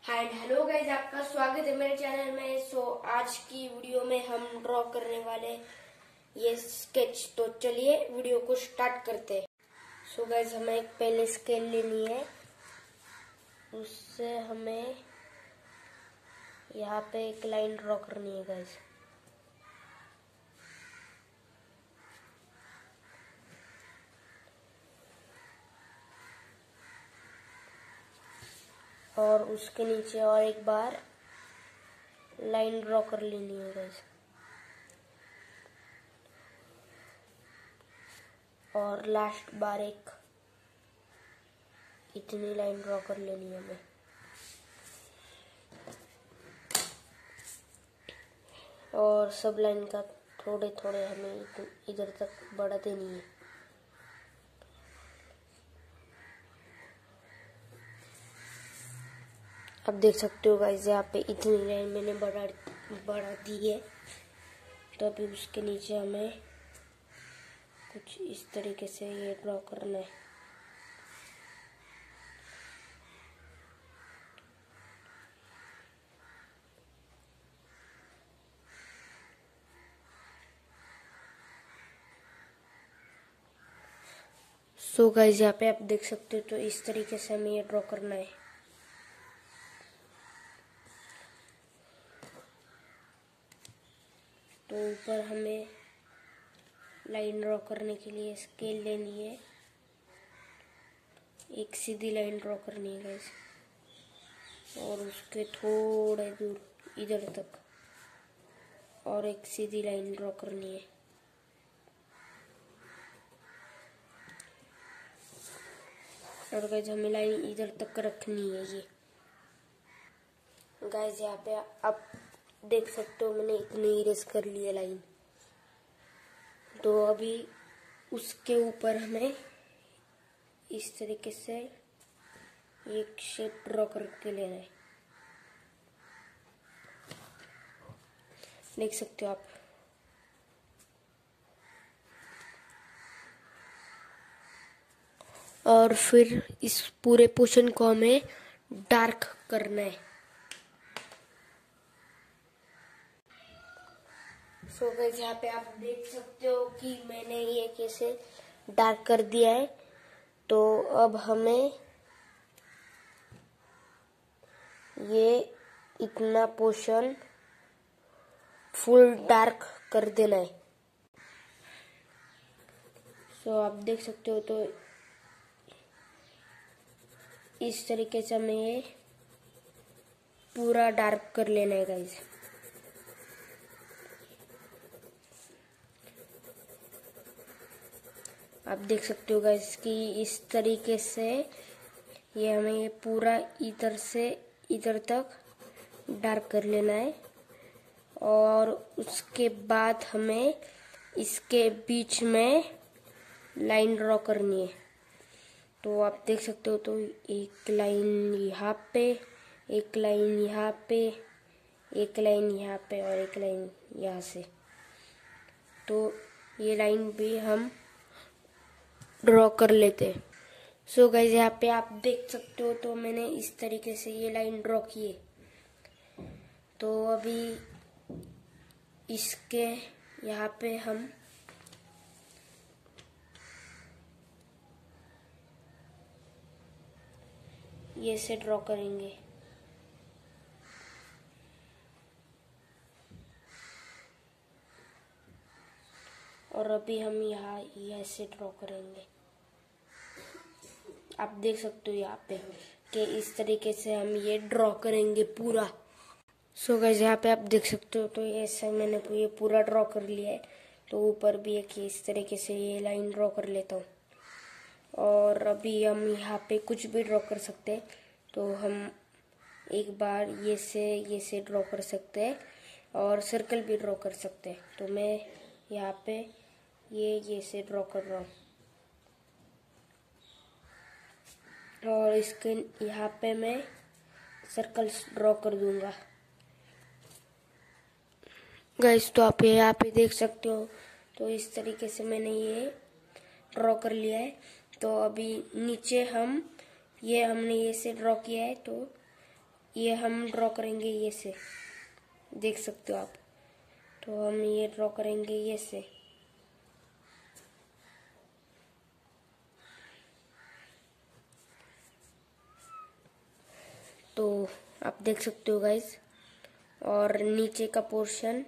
Hi and hello guys, आपका स्वागत है मेरे चैनल में। आज की वीडियो में हम ड्रॉ करने वाले ये स्केच। तो चलिए वीडियो को स्टार्ट करते हैं। गाइज हमें एक पहले स्केल लेनी है, उससे हमें यहाँ पे एक लाइन ड्रॉ करनी है गाइज। और उसके नीचे और एक बार लाइन ड्रॉ कर लेनी है गाइस। और लास्ट बार एक इतनी लाइन ड्रॉ कर लेनी है हमें। और सब लाइन का थोड़े थोड़े हमें इधर तक बढ़ा देनी है। आप देख सकते हो गाइस, यहाँ पे इतनी लाइन मैंने बढ़ा दी है। तो अभी उसके नीचे हमें कुछ इस तरीके से ये ड्रॉ करना है। गाइस यहाँ पे आप देख सकते हो, तो इस तरीके से हमें ये ड्रॉ करना है। तो ऊपर हमें लाइन ड्रॉ करने के लिए स्केल लेनी है, एक सीधी लाइन ड्रॉ करनी है गाइस। और उसके थोड़े दूर इधर तक और एक सीधी लाइन ड्रॉ करनी है। और गाइस हमें लाइन इधर तक रखनी है ये। गाइस यहाँ पे आप देख सकते हो, मैंने इतनी इरेज कर ली है लाइन। तो अभी उसके ऊपर हमें इस तरीके से एक शेप ड्रॉ करके लेना है। देख सकते हो आप। और फिर इस पूरे पोर्शन को हमें डार्क करना है। गाइस यहाँ पे आप देख सकते हो कि मैंने ये कैसे डार्क कर दिया है। तो अब हमें ये इतना पोर्शन फुल डार्क कर देना है। आप देख सकते हो, तो इस तरीके से हमें ये पूरा डार्क कर लेना है गाइस। आप देख सकते हो गाइस कि इस तरीके से ये हमें ये पूरा इधर से इधर तक डार्क कर लेना है। और उसके बाद हमें इसके बीच में लाइन ड्रॉ करनी है। तो आप देख सकते हो, तो एक लाइन यहाँ पे, एक लाइन यहाँ पे, एक लाइन यहाँ पे और एक लाइन यहाँ से। तो ये लाइन भी हम ड्रॉ कर लेते हैं। गाइस यहाँ पे आप देख सकते हो, तो मैंने इस तरीके से ये लाइन ड्रॉ की है। तो अभी इसके यहाँ पे हम ये से ड्रॉ करेंगे। और अभी हम यहाँ ऐसे ड्रॉ करेंगे। आप देख सकते हो यहाँ पे कि इस तरीके से हम ये ड्रॉ करेंगे पूरा। गाइस यहाँ पे आप देख सकते हो, तो ऐसे मैंने ये पूरा ड्रॉ कर लिया है। तो ऊपर भी एक इस तरीके से ये लाइन ड्रॉ कर लेता हूँ। और अभी हम यहाँ पे कुछ भी ड्रॉ कर सकते हैं। तो हम एक बार ये से ड्रॉ कर सकते हैं और सर्कल भी ड्रॉ कर सकते हैं। तो मैं यहाँ पे ये से ड्रॉ कर रहा हूँ। और इसके यहाँ पे मैं सर्कल्स ड्रॉ कर दूंगा गाइस। तो आप यहाँ पे देख सकते हो, तो इस तरीके से मैंने ये ड्रॉ कर लिया है। तो अभी नीचे हमने ये से ड्रॉ किया है। तो ये हम ड्रॉ करेंगे ये से, देख सकते हो आप। तो हम ये ड्रॉ करेंगे ये से। तो आप देख सकते हो गाइस। और नीचे का पोर्शन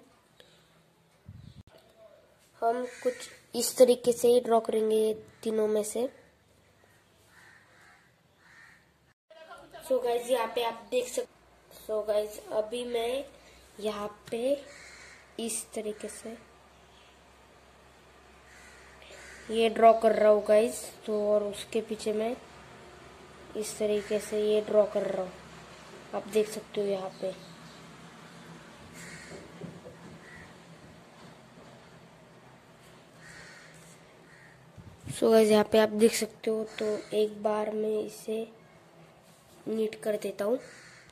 हम कुछ इस तरीके से ही ड्रॉ करेंगे, ये तीनों में से। सो गाइस यहाँ पे आप देख सकते। सो गाइस अभी मैं यहाँ पे इस तरीके से ये ड्रॉ कर रहा हूँ गाइस। तो और उसके पीछे मैं इस तरीके से ये ड्रॉ कर रहा हूँ, आप देख सकते हो यहाँ पे। सो गाइस यहाँ पे आप देख सकते हो। तो एक बार मैं इसे नीट कर देता हूँ।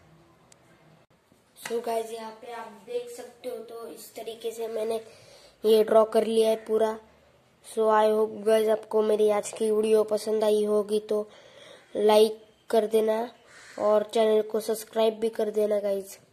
सो गाइस यहाँ पे आप देख सकते हो। तो इस तरीके से मैंने ये ड्रॉ कर लिया है पूरा। सो आई होप गाइस आपको मेरी आज की वीडियो पसंद आई होगी, तो लाइक कर देना और चैनल को सब्सक्राइब भी कर देना गाइस।